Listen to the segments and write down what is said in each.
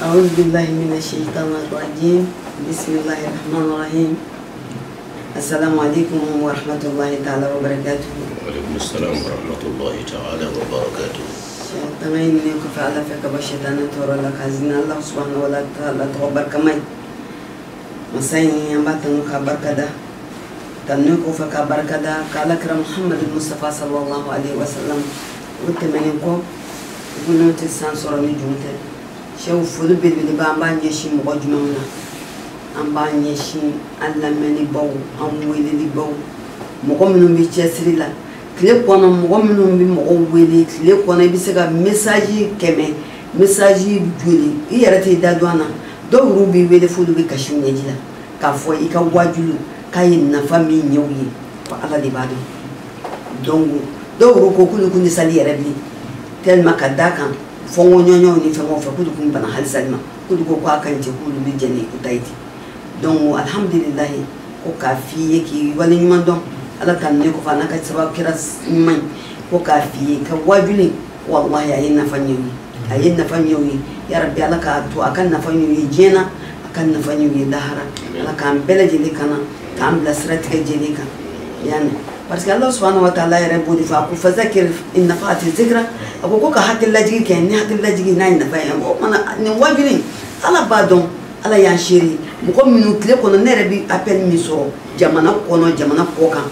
أعوذ بالله من الشيطان الرجيم بسم الله الرحمن الرحيم السلام عليكم ورحمة الله تعالى وبركاته. وعليكم السلام ورحمة الله تعالى وبركاته. تمين نيكو فعلا فيك بشيطان تورا لك عزينا الله سبحانه وتعالى تغبر كمي مسايني ينباتنو كبر كدا تنوكو فكبر كدا قالك محمد المصطفى صلى الله عليه وسلم وتمينكو يقولون تسان صورة نجومته شو فلو بالبلي بان يشي مغجمونا أم بان يشي ألمني بو أم ويلي بو مغمنو بيجسري لا كليب وانا مغمنو بمغويلي كليب وانا بيسكا مساجي كمي مساجي بجولي يرتي دادوانا دو روبي ويلي فلو بكشو نجلا كافوا إيكا واجلو كاي نفامي نيوي فعلا دي بادو دونغو دو روكو كلو كوني سالي يربلي tellement que d'accord fongo nyonyo ni famo fa kudu kun bana hal salma kudu ko kwa kan je kudu bi jeni utaiti donc alhamdulillah ko kafi yake wali nyman don ala kan ne ko fa na ka sabab kira nyman ko kafi ka wajuli wallahi ayin na fanyoyi ya rabbi ala ka to akan na fanyoyi jena akan na fanyoyi dahara ala kan belaje likana kan blasrat ka jelika yani parce que Allah subhanahu wa ta'ala ya rabu di fa ku fazakir in nafati zikra ako ko ka hakil lajigi ken ni hakil lajigi na ina fa o mana ni wajini ala badon ala ya shiri mu ko minu kle ko ne rabi appel mi so jamana ko kan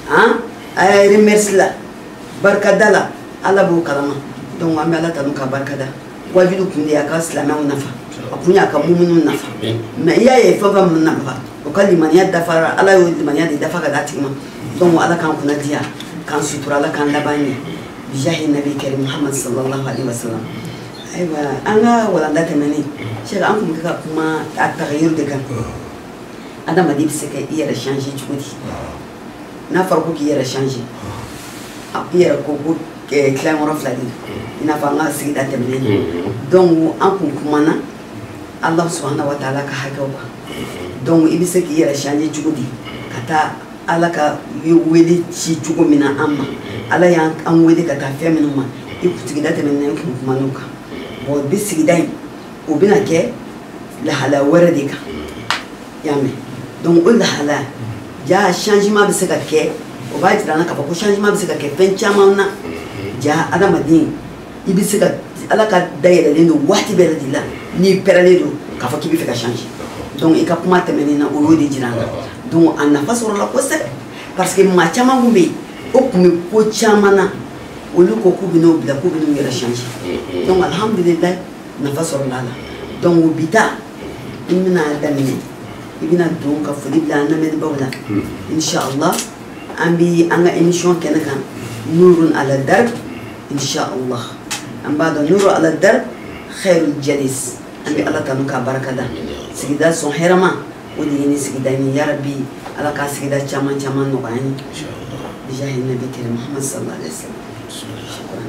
ay remercie la barkadala ala bu kalama donc ambe ala tanu ka barkada wajidu kundi ya ka islama nafa akunya ka mu'minu nafa mais ya fa mun nafa o kalima ya dafara ala yo limaniya dafa ka datima donc ala kan kuna dia kan sutura ala kan labani bijahi nabi karim muhammad sallallahu alaihi wasallam aywa anga wala data mani shega an kuma ka kuma at-taghayyur de kan adama di bisaka iya changer judi na farko ki iya changer apiya ko ko claim rafladi ina fa nga sigi data mani donc an kuma na allah subhanahu wa ta'ala ka hakawa donc ibisaka iya changer judi kata ala ka wele ci cogo min na an ma ala y'an wele ka taa fɛn minnu ma i sigida tɛmɛnen kun kuman'u kan bon bi sigida in o bɛna kɛ lahala wɛrɛ de kan y'a mɛn donc o lahala ja changement bɛ se ka kɛ o b'a jira an na k'a fɔ ko changement bɛ se ka kɛ fɛn caman na ja adamaden i bɛ se ka ala ka dayɛlɛlen don waati bɛɛ de la n'i pɛrɛlen don k'a fɔ k'i bɛ fɛ ka changer donc i ka kuma tɛmɛnen na o y'o de jira an na. Donc on n'a pas sur la cause parce que ma chama gumbe o kume ko chama na o lu ko kubino bila kubino yara change donc alhamdulillah na fa sur la donc bita imina damine ibina donc ka fodi bila na med bawla inshallah ambi anga émission kenakan nurun ala darb inshallah ambado nuru ala darb khairul jalis ambi allah tanuka barakada sigida son herama ودي نسجدني يا ربي على كاسجدا كمان نقعين إن شاء الله بجاه النبي كريم محمد صلى الله عليه وسلم شكرا.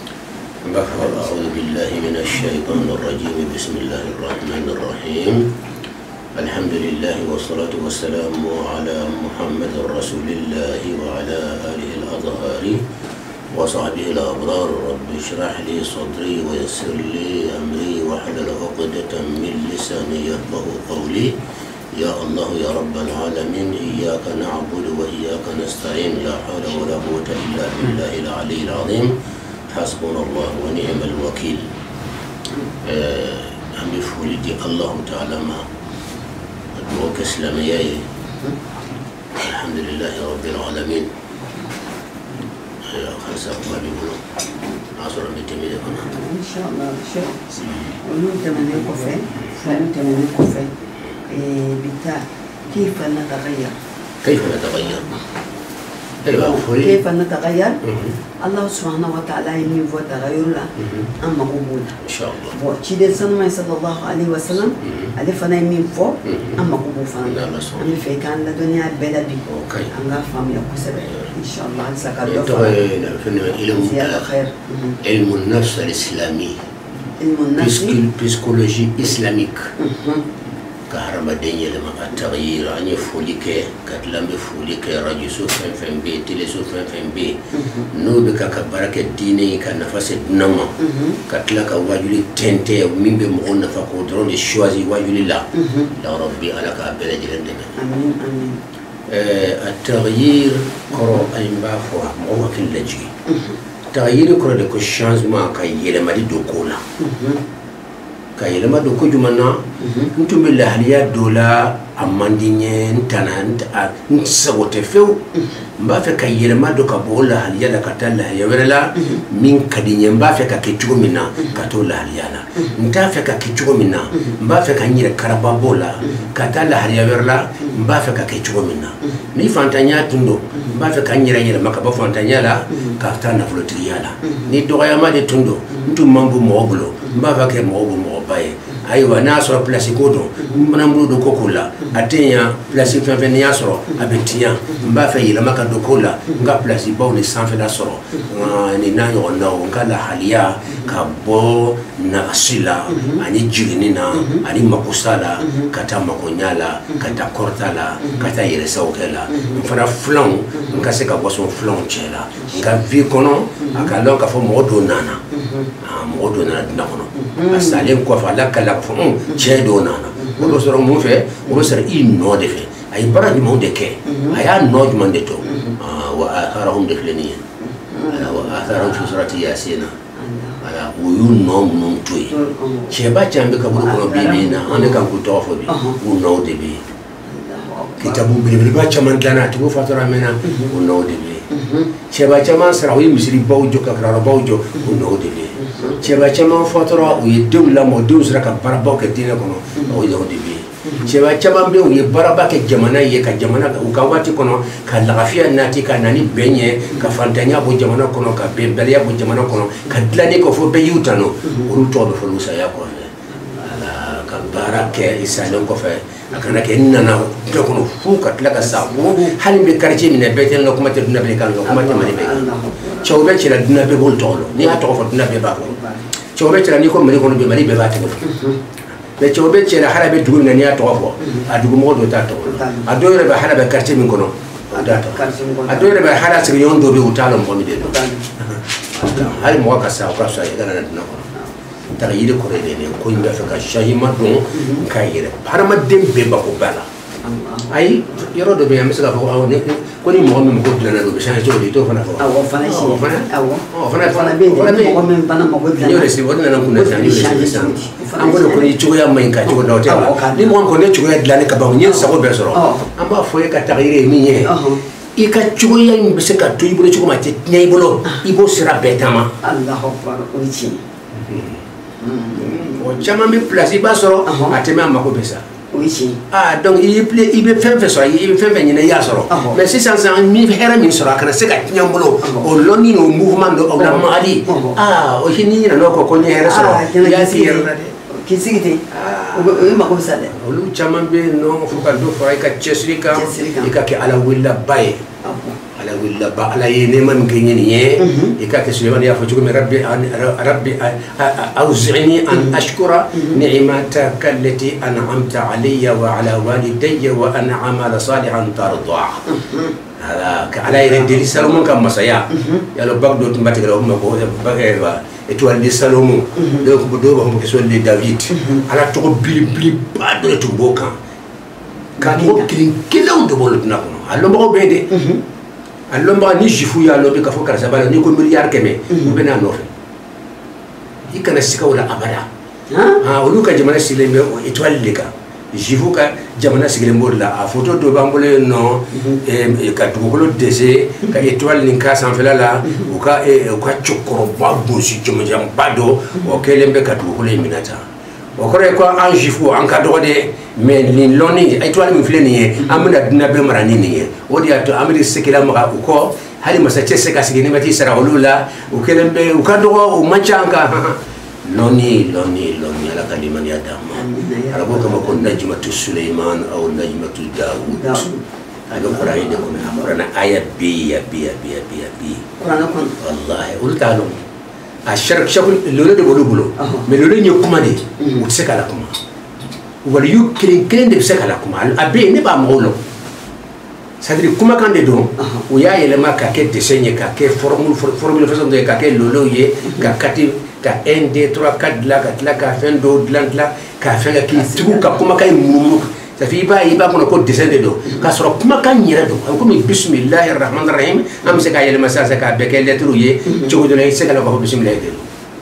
أعوذ بالله من الشيطان الرجيم بسم الله الرحمن الرحيم الحمد لله والصلاة والسلام على محمد رسول الله وعلى آله الأطهار وصحبه الأبرار رب اشرح لي صدري ويسر لي أمري واحلل عقدة من لساني يفقهوا قولي يا الله يا رب العالمين إياك نعبد وإياك نستعين لا حول ولا قوة إلا بالله العلي العظيم حسبنا الله ونعم الوكيل أمي فولدي الله تعالى ما أدوك إسلامي الحمد لله رب العالمين خمسة ما بيقولوا عصر متمية هنا إن شاء الله شيخ ونون تمنى كوفي فنون تمنى كوفي بتاع كيف نتغير كيف نتغير كيف نتغير الله سبحانه وتعالى ينفو تغير لا أما قبول إن شاء الله وشيد سنة صلى الله عليه وسلم ألف أنا ينفو أما قبول فانا أمي في كان الدنيا بلدي أنا فهم يقول سبع إن شاء الله سكر علم النفس الإسلامي علم النفس psychologie islamique كهرباء دنيا لما التغيير أني فوليك كتلام بفوليك راديو سوفن فين بي تيلي سوفن فين بي نوبك كبرك الديني كنفس النما كتلا كواجولي تنتي ومين بمغون فقدرون الشوازي واجولي لا يا ربي على كابل جلندنا آمين آمين التغيير كرو أيمبا فوا مو كل لجي التغيير كرو دكو شانس ما كيلا ما دي دوكولا كايلا ما دوكو جمانا نتوم بالله هليا دولا amandinye ntana ntsagote feu mbafe kayele madoka bola haliyala katala yawela min kadinye mbafe ka kichugo mina katola haliyala ntafe ka kichugo mina mbafe kanyire karaba bola katala haliyawela mbafe ka kichugo mina ni fantanya tundo mbafe kanyire yele makaba fantanya la katana flotriyala ni doya made tundo ntu mambo mobulo mbafe ke mobu mobaye aywa naso place kodo mnamru do kokola atenya place fenfen yasoro abetia mbafa yila maka do kola nga place baw ni sanfe la soro ni nanyo na ngala halia ka bo na asila ani jirinina ani makusala kata makonyala kata kortala kata yele sawkela mfana flan ngase ka boson flan chela nga vi kono akalo ka fo modo nana modo nana nakono asalem ko fa la kala fo chedo nana o soro mo fe o soro no de fe ay bara di mo de ke aya no di man de to wa atharahum diklaniya wa atharahum fi surati yasin ala uyun no no toy cheba chambe ka buru ko bibi na ane kan ku to fo bi u no de bi kitabu bi ba chaman dana to fatara mena u no de bi cheba chaman sara wi misri bawjo ka kra bawjo u no de bi cheba chaman fatara u yedum la mo dum sara ka baraba ke dina kono o yo de bi cheba chaman be u ye baraba ke jamana ye ka jamana u ka wati kono ka lagafia nati ka nani benye ka fantanya bo jamana kono ka bebelia bo jamana kono ka dlani ko fo be yutano u to be fo lusa ya ko ala ka barake isalo ko fe akana ke nana to kono fu ka tlaka sabu halim be quartier min be tel no kuma te duna be kan no kuma te mari be chawbe ci la duna be bol tolo ni ato ko duna be ba ko chawbe ci la ni ko mari kono be mari be ba te ko be chawbe ci la hala be dugu ni ato ko adugu mo do ta to adoyre be hala be quartier min kono adoyre be hala sir yondo be utalo mo mi de do hali mo ka sa ko sa ya na duna ko tara yide ko rede ne ko yimbe fa ka shahima don kayire parama dembe ba ko bala ay yoro do be am saka ko awne ko ni mo mo ko dana do be sa jodi to fana ko awo fana shi awo fana be mo men bana mo godla yore si wona nan kunna tan yore si am ko ko ni chugo ya mai ka chugo do te ni mo ko ne chugo ya dlane ka ba nyen sa ko be soro am ba fo ka tagire mi nye ika chugo ya mbe se ka to ibulo chugo ma te nyai bolo ibo sira betama Allahu akbar ochi o chama mi place ba soro atema mako besa oui donc il be fait so il fait venir ya soro mais si ça mi hera mi soro kana se ka nyambulo o loni no mouvement do la mali o hini na no ko ni hera soro ya tire kisigite o mako besa de o lu chama be no fu ka do fa ka chesrika ika ke ala willa bay ala willa ba ala yene man genya ni ika ke Sulaiman ya fujugo rabbi awzi'ni an ashkura ni'mataka allati an'amta alayya wa ala walidayya wa an a'mala salihan tarda ala ka ala yene diri salomon kam masaya ya lo bagdo tumbati galo mako bagaywa étoile de Salomon donc do ba ko so le David ala to bili ba do tumboka kan ko kilin do bolo na ko allo mako bede allo mba ni jifu ya lo be ka fo kala sabala ni ko miliyar keme be na no fe ikana sika wala abada olu ka jamana silembe étoile leka jifu ka jamana silembe la a photo do bambole no ka dugolo dese ka étoile ni ka sanfela la o ka chokoro ba bosi jamana bado o kelembe ka dugolo minata o kore ko an jifu an ka do de mais ni loni étoile mi fleni amna dina be marani ni o dia to amri sekila maka ko hali masache seka sigini mati sara olula o kelembe o ka do o machanga loni ala kaliman ya dama ala ko kama ko najmatu Sulaiman aw najmatu Daud ala qur'ani de ko qur'ana aya bi qur'ana kon wallahi ulta lo ashrak shakul lolo de bolo mais lolo nyokuma de o sekala kuma wala yu kelen de bisa kala kuma abe ne ba molo c'est-à-dire kuma kan de don o ya yelema ka ke dessin ka ke formule façon de ka ke lolo ye ka kati ka 1 2 3 4 la ka fin do la ka fin ka ki tugu ka kuma kay mumu ça fait iba kono ko dessin de do ka soro kuma kan yere do ko mi bismillahir rahmanir rahim am se ka yelema sa ka be ke lettre ye tugu do lay se ka ko bismillah de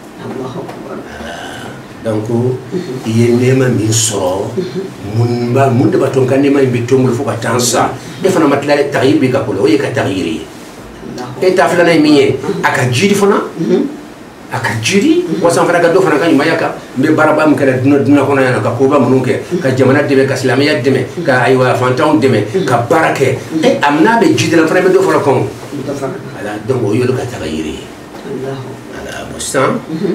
donc il nema min soro mun de baton kan nema be tongul fo ka tansa defana matla taghir be ka ko o ye ka taghiri e ta fala na miye aka jiri fana aka jiri wasan fana ka do fana kan mayaka be baraba mun kala duna kono yana ka ko ba mun ke ka jamana de be ka islamiyya de me ka aywa fantaw de me ka barake e amna be jidi la fana be do fana kon ala donc o yolo ka taghiri allah ala mustam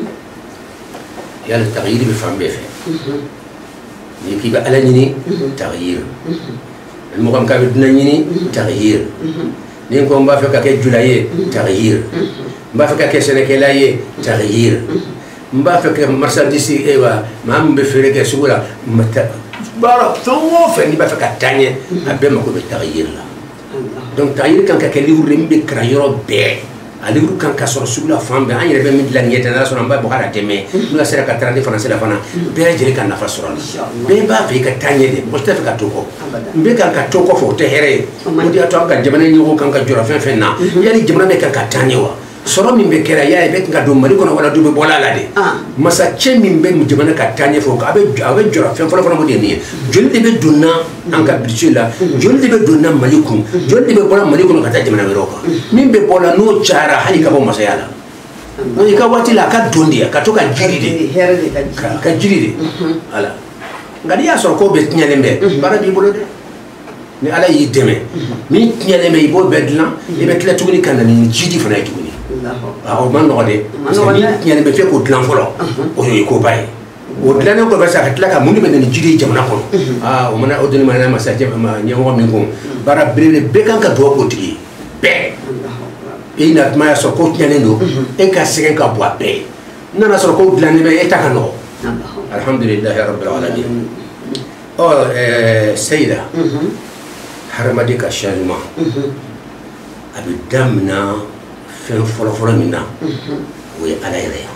يا التغيير بفهم بيفه يكي بقى لنيني تغيير المقام كابدنا نيني تغيير نينكم بافكا كي جولاي تغيير بافكا كي سنكلاي تغيير بافكا مرسندسي ايوا ما ام بفريكا سولا بارك تو فني بافكا تاني ابي ما كو بالتغيير لا دونك تغيير كان كليو ريمبي كرايرو بي aliru kan ka soro sugula fambe an yere be min la nyeta na so namba bokara deme nula sera ka trande fana sera fana be jere kan na fasoro be ba fe ka tanye de mo tafe ka toko be kan ka toko fo te here mo dia to kan jamana nyi ko kan ka jora fen na yali jamana be kan ka tanye wa soro min be kera ya be kan do mari kono wala do be bola la de masa che min be mu jamana ka tanye fo ka abe jora fen fo mo de ni julde be dunna an ka bicila julde be dunna malikum julde be bola malikum ka ta jamana be roka min be bola no chara hali ka bo masayala no ka wati la ka dondi ka to ka jiri de ka jiri de ala ngadi ya soro ko be tnyalembe bara bi bolo de ni ala yi deme mi tnyalembe ibo bedlan e be tla tuguni kan ni jidi fana tuguni o man no de tnyalembe fe ko dlan folo o yi ko bay o dlan ko ba sa tla ka muni be ni jidi jamana ko o mana o deni mana masaje ma nyawo min ko bara brele be kan ka do ko tigi be ina ma so ko tnyanendo en ka segen ka bo be nana so ko dlan be etakano alhamdulillah rabbil alamin oh سيدة حرمتك الشارمة أبي دمنا في فرفر منا وعلى يريه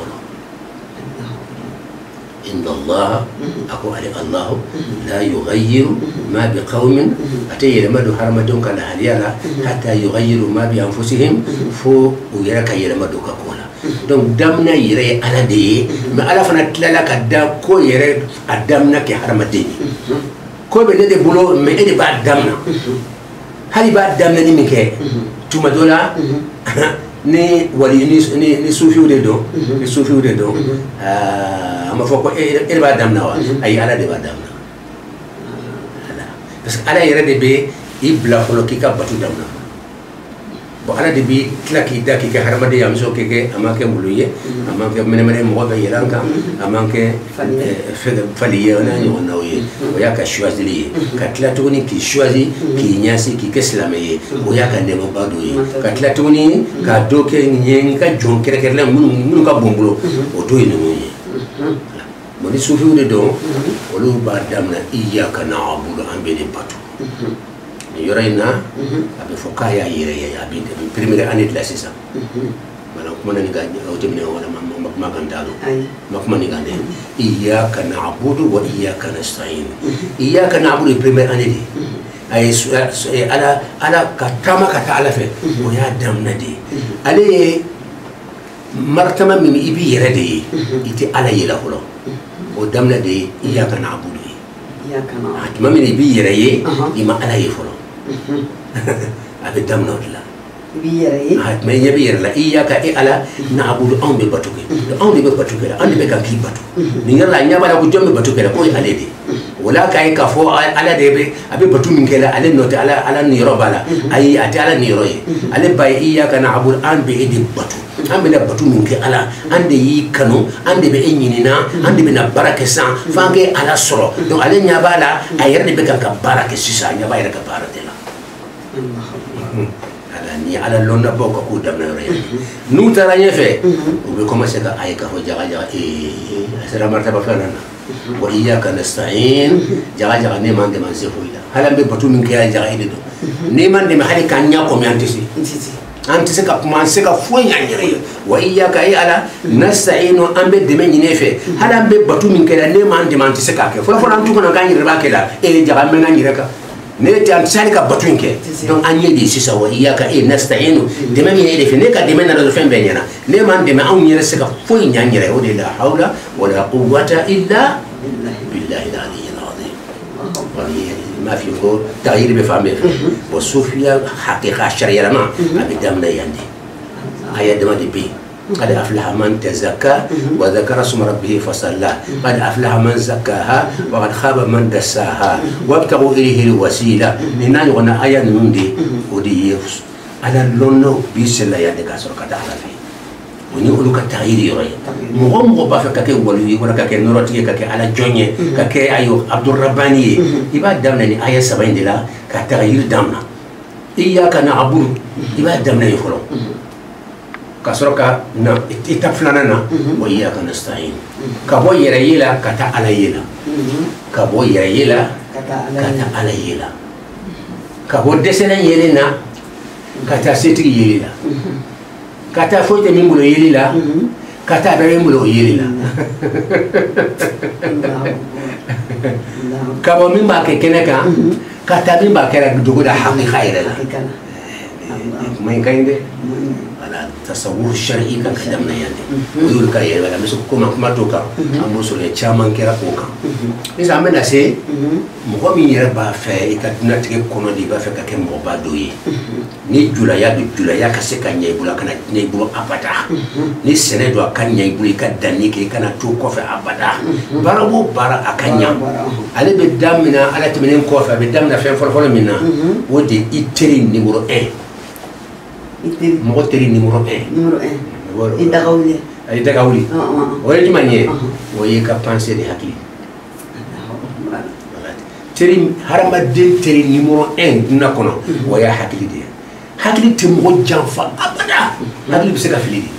إن الله أقول عليك الله لا يغير ما بقوم أتي يلمدوا حرمتهم كالهليالا حتى يغيروا ما بأنفسهم فو ويرك يلمدوا كقولا donc damna yere ala de ma ala fana tlala ka da ko yere adamna ke harmadini ko be de bulo me e de ba damna hali ba damna ni mike tuma dola ni wali ni sufi de do ni sufi de do ama foko e ba damna wa ay ala de ba damna ala parce que ala yere de be ibla ko ki ka batu damna ala de bi tla ki da ki ke harmade yam so ke amake muluye amake mene mo ga yelanka amake faliye ona ni ona oye oya ka choisir ka tla toni ki choisir ki nyasi ki keslameye oya ka ndemo badoye ka tla toni ka doke nyen ka jon kere kere mun ka bombulo o do ni moye mo ni sufi de do olu ba damna iyaka na abudu ambele patu yorayna abe fokaya yere ya binde première année de la saison mana kuma ni gaji o temne wala ma gandalo ma kuma ni gande iyyaka na'budu wa iyyaka nasta'in iyyaka na'budu première année ay ala katama kata ala fe o ya damna de ale martama min ibi yere de ite ala yela holo o damna de iyyaka na'budu iyyaka na'budu min ibi yere ye ima ala yefolo أبي دمنا ولا بيري هات ما يبير لا إياك على نعبد أم ببتوكي أم ببتوكي أم بكم كي بتو نيجي لا نيجي بلا كجوم ببتوكي لا كوي على دي ولا كاي كفو على دي أبي بتو من كلا على نوت على نيرو بالا أي أتى على نيروي على باي إياك نعبد أم بيدي بتو أم بنا بتو من كلا عندي كانوا عندي بينينا عندي بنا بركة سان فانكي على سرو دو على نيابالا أيرني بكم كبارك سيسا نيابالا كبارك تلا ni ala lonna boko ko damna re nu tara nyefe o be commencer ka ay ka ho jaga jaga sera martaba fana وإياك نستعين جاء نيمان دمان سيفويلا هلا ببطو من كيا جاء إلى دو نيمان دمان هالي كان ياكم يانتسي أنتسي كمان سكا فوين يعني وإياك أي على نستعين أم بدمن ينفع هلا ببطو من كيا نيمان دمان تسكا كيف فلا فلا أنتو كنا كان يربا كلا إيه جاء من عن يركا نيت أنت سالك بطوين كي دون أني دي سيسا وإياك أي نستعين دمان ينفع نيكا دمان نرد فين بيننا نيمان دمان أم يرسكا فوين يعني ودي لا حول ولا قوة إلا بالله العلي العظيم ما في فور تغيير بفهمه والصوفيا حقيقة الشرعية ما أبدامنا يندي آيات دم دبي قد أفلح من تزكى وذكر اسم ربه فصلى قد أفلح من زكاها وقد خاب من دساها وابتغوا إليه الوسيلة لنا يغنى آيات نندي ودي على اللونو بيسلا يندي كاسر كتاعنا فيه ونقولك التغيير يري مغم غبافك كي ولي ولا كي نورتي كي على جوني كي أيو عبد الرباني يبقى دمنا آية 70 دلا كتغيير دمنا إياك نعبد يبقى دمنا يفرو كسرك نا اتفلنا وإياك نستعين كبو يريلا كتا عليلا كبو يريلا كتا عليلا كبو دسنا يلنا كتا ستري يلنا kata foite min bulo yeli la kata be min bulo yeli la kabo min ba ke keneka kata min ba kera dugo da haqqi khaira la mai kainde ala tasawwur shar'i kan kadamna yande yul ka yela wala misu kuma toka amu so le chaman kera ko kan isa amena se mo ko mi yera ba fe ikaduna tike kono di ba fe ka ke mo ba doyi ni julaya ka se ka nyai bula kana nyai bula abada ni sene do kan nyai bula ka danni ke kana to kofe abada bara wo bara akanya ale be damina ala timenen kofe be damina fen folo minna wodi iteri numéro 1 mo teri numéro 1 ida gawli wala di manye wo ye ka penser de hakli teri harama de teri numéro 1 na kono wo ya hakli de hakli timo janfa abada hakli biseka filidi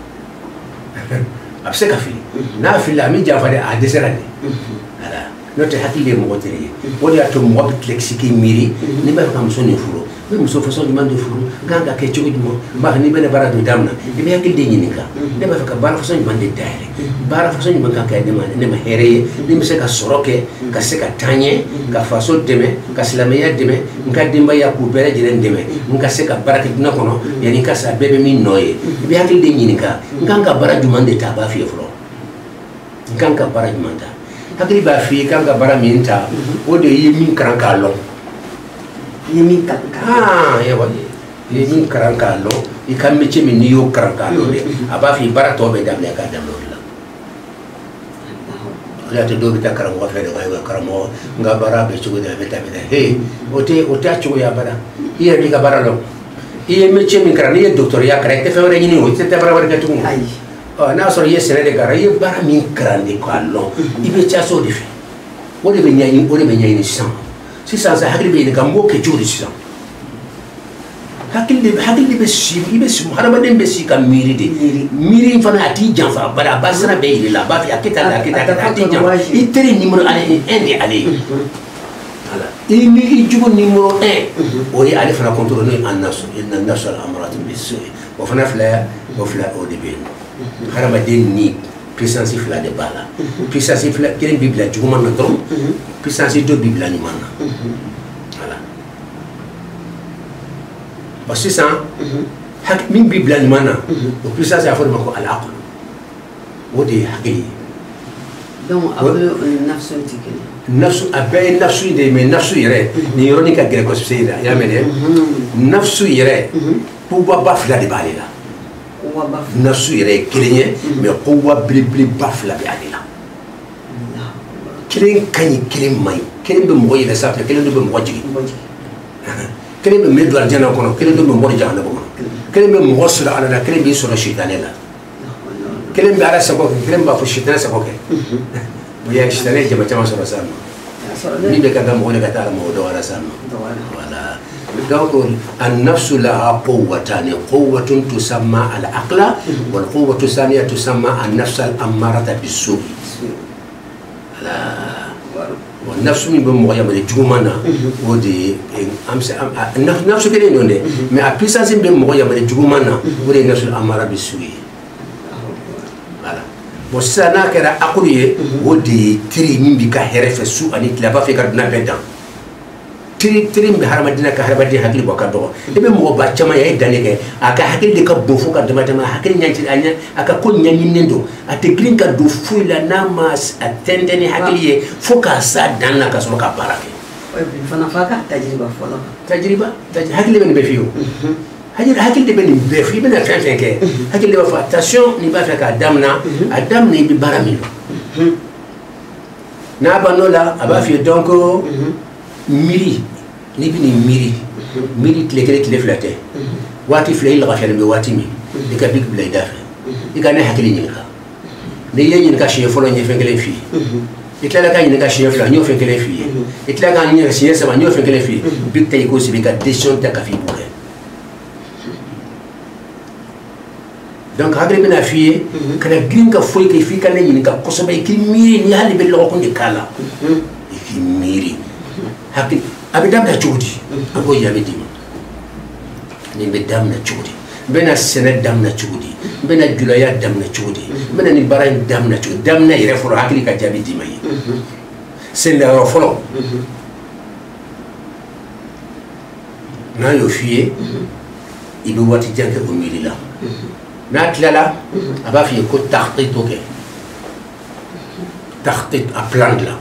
abseka fili na fila mi janfa de a deserade ala note hakli de mo teri wodi ato mo bitlexiki miri ni ba kam so ni furo be muso façon du mande furo ganga ke chogo dimo ma ni bene bara do damna de be hakli de nyinika de ba ka bara façon du mande daire bara façon du manga ka de ma ne ma hereye ni mi se ka soroke ka se ka tanye ka façon deme ka silameya deme nka dimba ya ku bere jiren deme nka se ka baraka dina kono yani ka sa bebe min noye be hakli de nyinika ganga bara du mande ta ba fi furo ganga bara du manda hakli ba fi ganga bara min ta o de yi min karanka lo Yemin karanka ya wali yemin karanka lo ikam meche min yo karanka lo de aba fi bara to be damle ka damlo la la te do bita karango fa de wa karamo nga bara be chugo de beta beta he ote chugo ya bara iya bi ka bara lo iya meche min karan iya doctor ya kare te fa wala ni o te bara wala ka tu ay na so ye sene de gara iya bara min karan de ko lo ibe cha so de fi o de be nyai ni san si sa hakili be ga mo ke jodi si hakili be si ibe si harama dem be si ka miri de miri fana ati janfa bara basra be ila ba fi akita ati janfa iteri numéro ale ende ale ala ini jugo numéro 1 o ye ale fana contrôler an nasu inna nasu al amrat bisu wa fana fla o de be harama den ni puissance fla de bala puissance fla kelen bibla jugo man na dom puissance do bibla ni man voilà parce que ça hak min bibla ni man o puissance a forma ko al aql wodi hakili donc après nafsu tikene nafsu abay nafsu de mais nafsu yere ni ironika gere ko seyda ya mede nafsu yere pour ba fla de balela nafsu yere kelenye mais quwa bli bafla bi alila kelen kani kelen mai kelen be mo yele safa kelen be mo jigi kelen be medo aljana kono kelen be mo jahannam kono kelen be mo sura ala kelen be sura shaytanela kelen be ala sako kelen ba fu shaytan sako ke ويا اشتريت جماعة ما صار سامع مين بكذا مغني كتار موضوع ولا سامع ولا دكتور النفس لها قوتان قوة تسمى العقل والقوة الثانية تسمى النفس الأمارة بالسوء nafsu min be mo yamale jugumana o de nafsu kele ndonde mais a puissance be mo yamale jugumana o de nafsu amara bisuyi voilà bon ça na kera akuriye o de tri min bi ka herefe su ani tla ba fe ka dina bedan tri be haramadina ka harabadi hakili baka do e be mo ba chama ya dane ke aka hakili de ka bofu ka dama hakili nyanti anya aka ko nyanyi nendo ate green ka do fu la namas atendeni hakili fo ka sa danna ka so ka barake fana faka tajriba fola hakili be be fiyo hakili de be ni be fi be na fin ke hakili de fa attention ni ba fa ka damna adam ni bi baramilo na banola aba fi donc miri ni bini miri tile flate wati flay la gafere be wati mi de ka big blade dafa igane hakili nyinka ne yenyin ka chef folo nyefengele fi itla ka nyinka chef la nyo fengele fi itla ka nyinka chef sama nyo fengele fi big tay ko sibi ka décision ta ka fi bouke donc hakili bina fi kana green ka foy ke fi kana nyinka ko so bay ki miri ni hali be lo ko ndi kala ki miri hakili abidam na chudi abo ya bedima ni bedam na chudi bena sene dam na chudi bena julaya dam na chudi bena ni baran dam na chudi dam na ire foro hakili ka jabi dima yi sen la folo na yo fiye ibe wati janke o milila na tlala aba fiye ko taxti toke taxti a plan la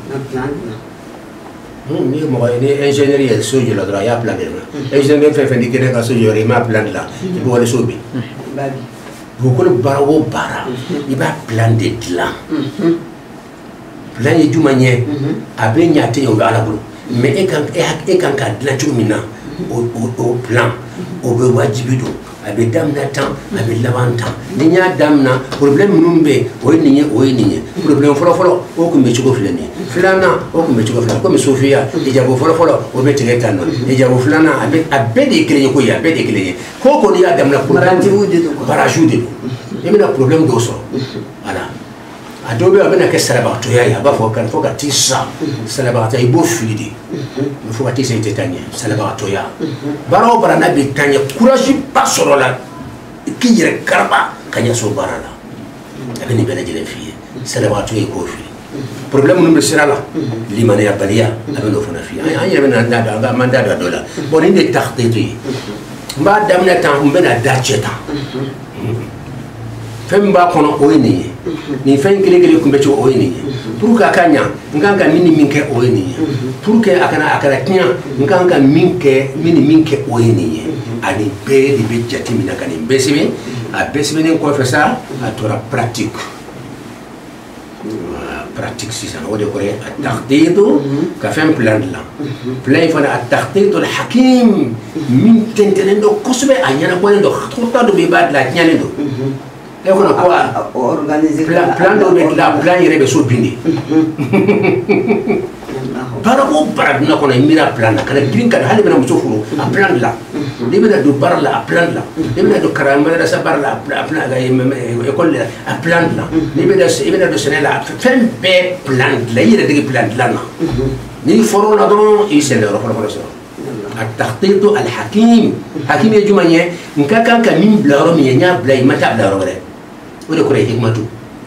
ni mo ni ingénierie el sojo la dra ya plan la ingénieur fait ndi kene ka sojo re ma plan la ibo wala sobi babi ko barawo bara iba plan de plan plan yi jumanye abe nyate yo ala bulu mais e kan ka plan jumina au plan o be wajibido abe damna tan abe labanta ni nya damna problème numbe o ni problème folo o ko me chugo flani flana o ko me chugo flana ko me sofia e jabo folo o be tigeta no e jabo flana abe de kele ko ya be de kele ko ni ya damna parajude e me na problème do so voilà adobe abena ke salabato ya ba fo kan fo ka tisa salabato e bo fidi fo ka tisa tetanya salabato ya baro bara na bi tanya courage pasoro la ki yere karba kanya so barala abeni bela jele fi salabato e ko fi problème no sera la limane ya balia abeno fo na fi ay bena da manda da dola bon inde taxtiti mba damna tan mbena dacheta femba kono oyini ni fen kele kumbe cho oyini pour ka kanya nganga nini minke oyini pour que akana tinya nganga minke oyini ani be di be jati mina kani besime a besime ne ko fa ça a tora pratique si ça on décoré at-tahdid ka fem plan la plan fa at-tahdid al-hakim min tentenendo kosbe anyana bonendo khota do be bad la nyanendo e kono ko organiser plan do be la plan yere be so bini para ko para na kono mira plan kala green kan hali bena muso furu a plan la de bena do bar la a plan la de bena do karama da sa bar la a plan ga école a plan la de bena do senela fem be plan la yere de plan la na ni foro na do e se le ro so التخطيط الحكيم حكيم يجمعني نكاكا كمين بلارو مينيا بلاي متى بلارو غير وده كره حكمته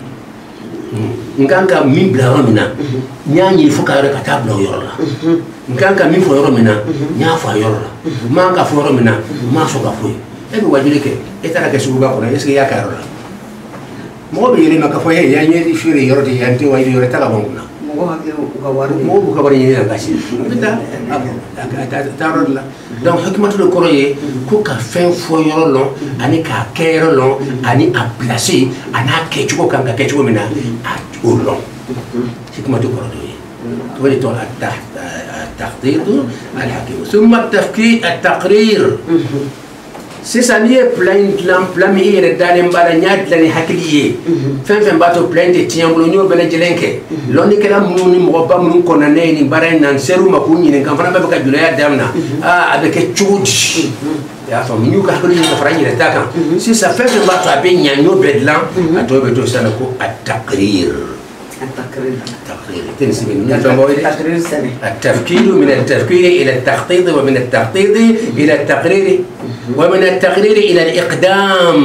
نكاكا مين بلارو منا نياني فكارة كتاب بلارو يورلا نكاكا مين فورو منا نيا فايورلا ما نكا فورو منا ما سوكا فوي أبي واجلك إتارا كسبوكا كنا إسكي يا كارولا مو بيجي ما كفوي يعني يشيري يورتي ينتي وايد يورتي كابونا مو بكبر ينينا كاشي بدا تارود لا donc hikmatu de koroye ko ka fen fo yorolo ani ka kerolo ani a placer ana kechuko kan ka kechuko mina a urlo hikmatu koroye ولي تقول التخطيط الحكيم ثم التقرير سيسانيه بلان إيه ردالين بالا نيات لاني حكيليه فين باتو بلان دي تيامبلو نيو بلا جلنكي لوني كلام موني مغبا مون كونانيني بارين نانسيرو مكوني نكام فانا بابكا جولايا دامنا أبكي تشوج يا فهم نيو كحكولي نكفراني رتاكا سيسا فين باتو أبين نيو بدلان أتوه بتو سانكو التقرير التقرير تنسي من التقرير سنة التفكير من التفكير إلى التخطيط ومن التخطيط إلى التقرير ومن التقرير إلى الإقدام.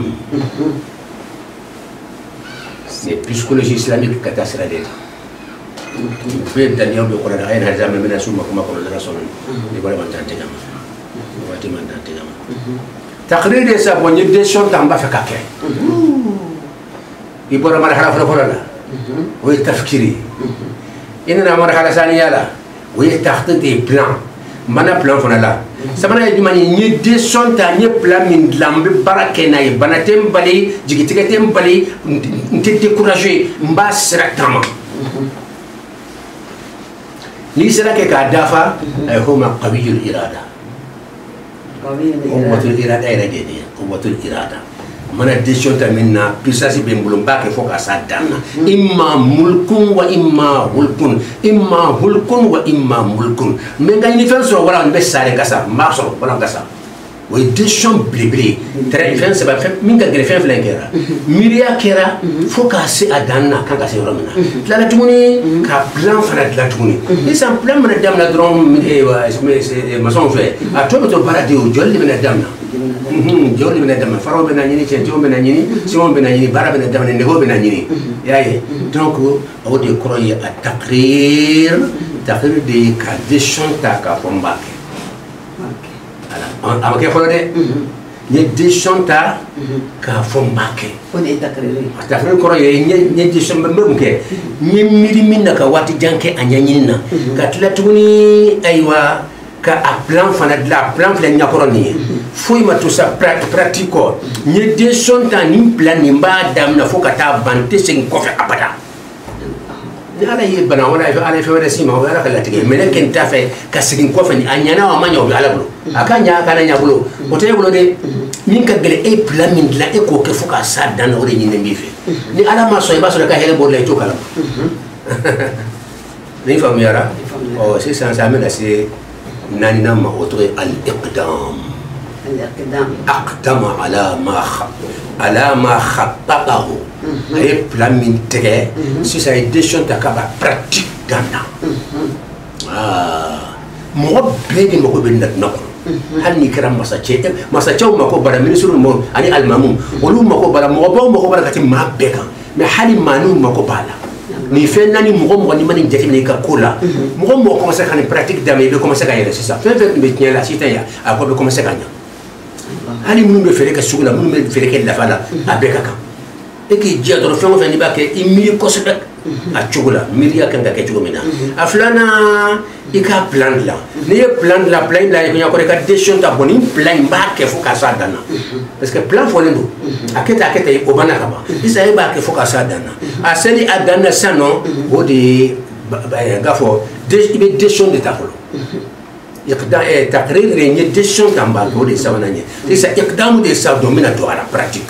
C'est psychologie islamique catastrophe d'être. في الدنيا بيقول أنا أين هذا من الناس ما كنا رسول يقول ما تنتهي كمان وقت ما تنتهي كمان تقرير يساب ونجدشون تنبأ فكاكه يبغى مرحلة فلفلة لا ويتفكيري إننا مرحلة ثانية لا ويتخطيط بلان mana plan fana la samana jumani nyedeshon ta nye plan min lambe barakena e banatem bali jigitiketem bali ntete courage mba sratama ni sera ke ka dafa ay huma qawiyul irada quwwatul irada ila dede quwwatul irada mana decision ta minna puissance be mbulum ba ke foka sadana imma mulkun wa imma hulkun imma hulkun wa imma mulkun men ga ni fenso wala be sare kasa marso wala kasa way decision blibli très bien c'est pas min ga gele fen flenkera miria kera foka se adana kan ka se romina la tumuni ka plan fana la tumuni et sans plan mana damna dron e wa mason fait a to paradi o jolli mena damna jolli mena damna faro bena nyini cento bena nyini simon bena nyini bara bena damna nego bena nyini yaye donc o de croyer à taqrir de ka decision ta ka fombake ama ke folo de ni decision ta ka fombake on est taqrir ko ye ni decision mbem ke ni miri minna ka wati janke anyanyina ka tlatuni aywa ka a plan fana de la plan fla nyakoroni foi ma tout ça pratico ni decision ta ni plan ni ba dam na foka ta bante sen ko fe abada ni ala ye bana wala ala fe wala sima wala kala tige meleken ta fe ka sigin ko fe ni anyana wa manyo bi ala bulo akanya kana nya bulo o te bulo de min ka gele e plan min la e ko ke foka sa dan o de ni mbi fe ni ala ma so e ba so ka hele bo le to kala ni famu yara o c'est ça ça mena c'est nani nama otre al-iqdam aqdama ala ma khattatahu ay plan min tege si ça est décision ta kaba pratique dana mo bege mo ko ben nak nak hanni karam masache ma ko bara ministre mo ani almamum wolu ma ko bara mo ko bara kati ma beka mais hali manu ma ko bala ni fait nani mo ni mani jati ni ka kola mo commencer kan pratique dame be commencer ka yele c'est ça fait be tien la cité a ko be commencer ka nya ali mun be fere ka sugula mun be fere ka la fala abeka kan e ki jadro fe mo fe ni ba ke imili ko se a chugula miria kan ka ke chugumina aflana ika plan la ni plan la ko ko ka decision ta boni plan ba ke fo ka sa dana parce que plan fo lendo aketa e obana ka ba isa e ba ke fo ka sa dana aseli adana sano o de gafo ibe decision de tapolo iqdam e taqrir ni decision tamba o de sawananye isa iqdam de sa domina to ala pratique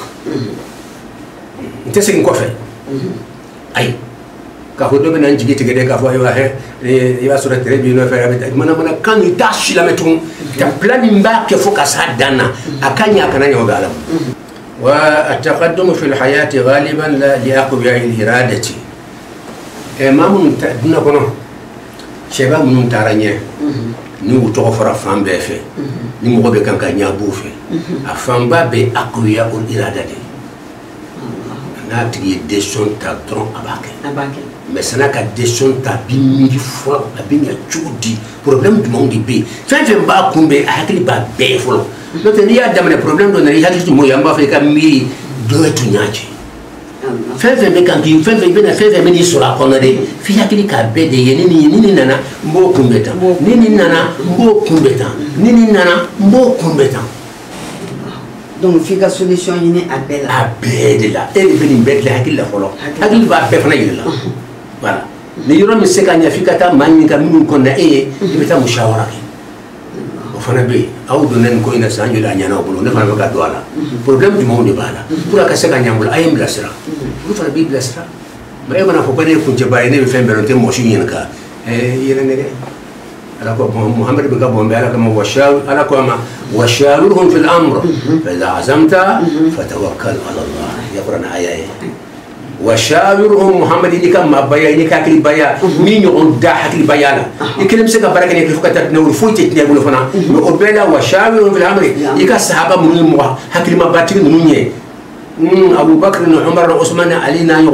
ntese ko fe ay ka ko dobe nan jigi tigede ka fo ay wa he ya sura tere bi no fa mana kan itashi la metum ta plan mba ke fo ka sa dana akanya kana yo gala wa at-taqaddum fi al-hayati ghaliban la liaqbiya al-iradati mamun tadna kono sheba mun taranye ni wuto fara fambe fe ni mo be kan ka nyabu fe afamba be aqbiya al-iradati na tigi decision ta tron abake mais ça n'a qu'à décision ta bimiri fois abinya chudi problème du monde be fait ba kumbe hakili ba be folo donc il y a des problèmes dans les hakili mo yamba fait ka mi do tu nyaji fait be kan ki fait be na fait be ni sura kono de fi hakili ka be de yeni ni nana mbo kumbeta ni nana mbo kumbeta ni nana mbo kumbeta donc fika solution yini abela la et le beni bet la hakili la folo hakili ba be fana yilla voilà ni yoro mi sekanya fika ta manni ka minun ko na beta mushawara ki o fana be aw do nen ko ina sanyo la nyana o ne fana ka do ala problème du monde bala pour ka sekanya mul ayem la sira pour fana bi la sira mais bana ko ne ko je baye ne be fembe ronte mo shi yin ka yele ne ala ko muhammad bin gabon be ala ko ala ko ma washaruhum fil amr fa idha azamta fatawakkal ala allah ya qur'an ayaye وشاورهم محمد إني كم بيا إني كأكل بيا مين يقول دا حكي بيا لا يكلم سك بركة إنك فوق تنور فوق تتنيا بقول فنا وقبلا وشاورهم في الأمر يكا الصحابة من موا حكي ما باتين نونية أبو بكر وعمر وعثمان علي ناني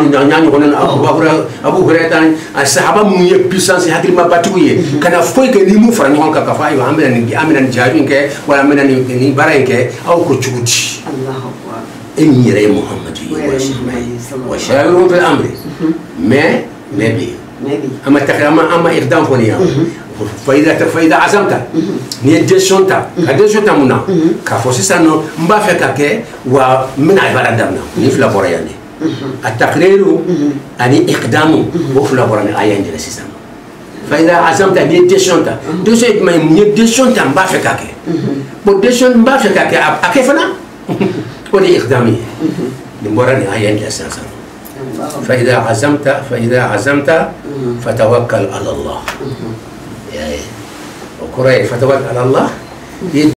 أبو هريرة الصحابة من يبيسان حكي ما باتويه كان فوق كنيمو فرنيون ككفاي وعملنا جارين كه وعملنا نبارين كه أو كتشوتش الله أكبر إني رأي محمد وشاورهم في الأمر ما نبي أما تكلم أما إقدام فنيا فإذا عزمت نيدشونتا كدشونتا منا كفوسيسانو مبافكا كه ومن عبارة دمنا نفلا برياني التقرير أني إقدام وفلا براني أيان جلسيسان فإذا عزمت نيدشونتا دوسي ما نيدشونتا مبافكا كه بدشون مبافكا كه أكيفنا ودي إقدامي لمبراني أيان جلسيسان فإذا عزمت فتوكل على الله. وكرة فتوكل على الله.